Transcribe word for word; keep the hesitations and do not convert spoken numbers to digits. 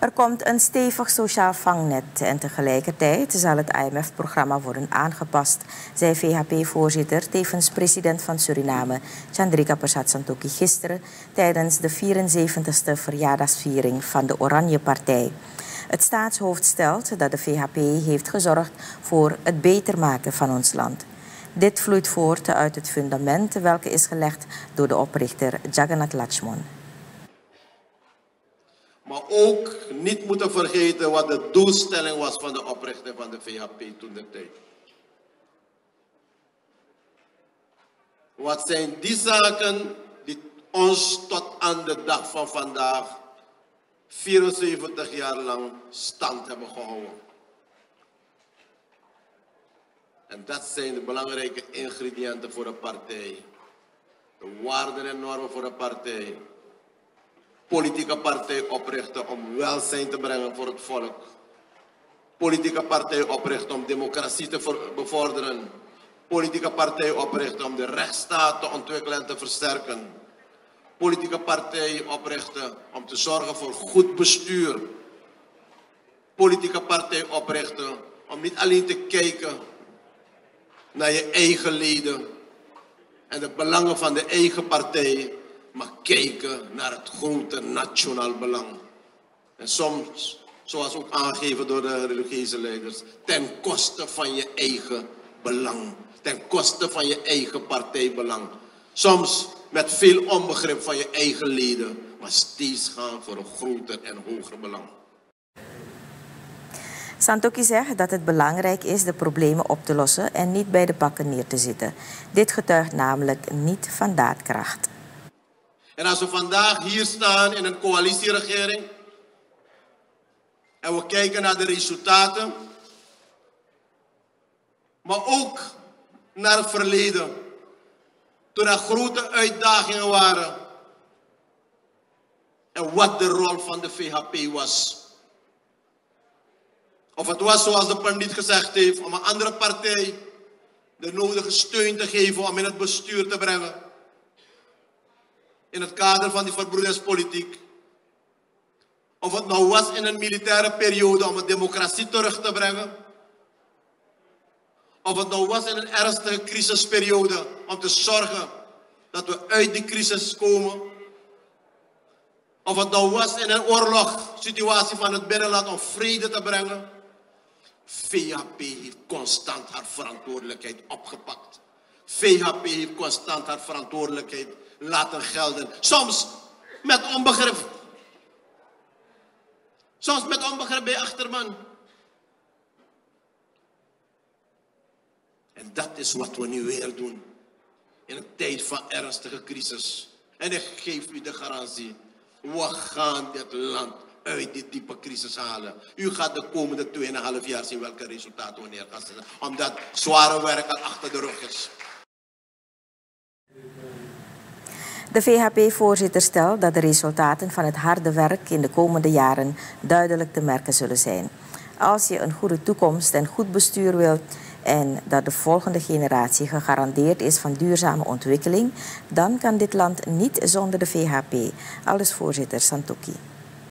Er komt een stevig sociaal vangnet en tegelijkertijd zal het I M F-programma worden aangepast, zei V H P-voorzitter, tevens president van Suriname, Chandrika Persat Santokhi, gisteren tijdens de vierenzeventigste verjaardagsviering van de Oranje Partij. Het staatshoofd stelt dat de V H P heeft gezorgd voor het beter maken van ons land. Dit vloeit voort uit het fundament welke is gelegd door de oprichter Jagannath Lakshman. Maar ook niet moeten vergeten wat de doelstelling was van de oprichter van de V H P toen de tijd. Wat zijn die zaken die ons tot aan de dag van vandaag, vierenzeventig jaar lang, stand hebben gehouden? En dat zijn de belangrijke ingrediënten voor een partij. De waarden en normen voor een partij. Politieke partij oprichten om welzijn te brengen voor het volk. Politieke partij oprichten om democratie te bevorderen. Politieke partij oprichten om de rechtsstaat te ontwikkelen en te versterken. Politieke partij oprichten om te zorgen voor goed bestuur. Politieke partij oprichten om niet alleen te kijken naar je eigen leden en de belangen van de eigen partij, maar kijken naar het grote nationaal belang. En soms, zoals ook aangegeven door de religieuze leiders, ten koste van je eigen belang. Ten koste van je eigen partijbelang. Soms met veel onbegrip van je eigen leden, maar steeds gaan voor een groter en hoger belang. Santokhi zegt dat het belangrijk is de problemen op te lossen en niet bij de pakken neer te zitten. Dit getuigt namelijk niet van daadkracht. En als we vandaag hier staan in een coalitieregering en we kijken naar de resultaten, maar ook naar het verleden, toen er grote uitdagingen waren en wat de rol van de V H P was. Of het was zoals de pandit gezegd heeft, om een andere partij de nodige steun te geven om in het bestuur te brengen. In het kader van die verbroederspolitiek. Of het nou was in een militaire periode om de democratie terug te brengen. Of het nou was in een ernstige crisisperiode om te zorgen dat we uit die crisis komen. Of het nou was in een oorlogssituatie van het binnenland om vrede te brengen. V H P heeft constant haar verantwoordelijkheid opgepakt. V H P heeft constant haar verantwoordelijkheid laten gelden. Soms met onbegrip. Soms met onbegrip bij achterman. En dat is wat we nu weer doen. In een tijd van ernstige crisis. En ik geef u de garantie. We gaan dit land uit die diepe crisis halen. U gaat de komende tweeënhalf jaar zien welke resultaten we neer gaan zetten. Omdat zware werk al achter de rug is. De V H P-voorzitter stelt dat de resultaten van het harde werk in de komende jaren duidelijk te merken zullen zijn. Als je een goede toekomst en goed bestuur wilt en dat de volgende generatie gegarandeerd is van duurzame ontwikkeling, dan kan dit land niet zonder de V H P. Aldus voorzitter Santokhi.